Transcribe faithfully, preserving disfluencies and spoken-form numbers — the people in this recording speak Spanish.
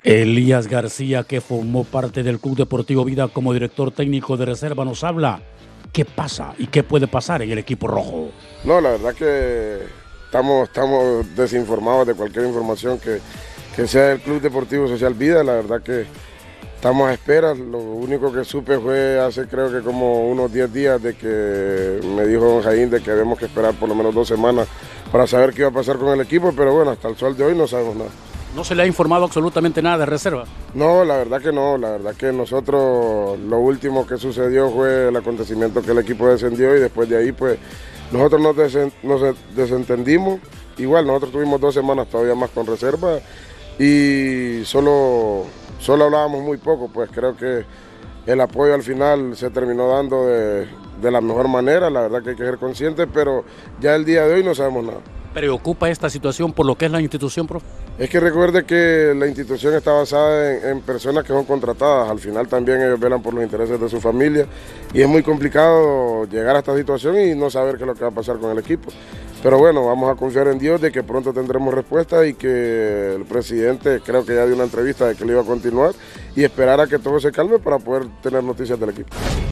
Elías García, que formó parte del Club Deportivo Vida como director técnico de reserva, nos habla. ¿Qué pasa y qué puede pasar en el equipo rojo? No, la verdad que estamos, estamos desinformados de cualquier información que, que sea del Club Deportivo Social Vida. La verdad que estamos a espera. Lo único que supe fue hace creo que como unos diez días de que me dijo don Jaín de que debemos que esperar por lo menos dos semanas para saber qué iba a pasar con el equipo, pero bueno, hasta el sol de hoy no sabemos nada. ¿No se le ha informado absolutamente nada de reserva? No, la verdad que no, la verdad que nosotros lo último que sucedió fue el acontecimiento que el equipo descendió y después de ahí pues nosotros nos, desen, nos desentendimos. Igual nosotros tuvimos dos semanas todavía más con reserva y solo, solo hablábamos muy poco, pues creo que el apoyo al final se terminó dando de, de la mejor manera, la verdad que hay que ser conscientes, pero ya el día de hoy no sabemos nada. ¿Preocupa esta situación por lo que es la institución, profe? Es que recuerde que la institución está basada en, en personas que son contratadas, al final también ellos velan por los intereses de su familia y es muy complicado llegar a esta situación y no saber qué es lo que va a pasar con el equipo. Pero bueno, vamos a confiar en Dios de que pronto tendremos respuesta y que el presidente creo que ya dio una entrevista de que le iba a continuar y esperar a que todo se calme para poder tener noticias del equipo.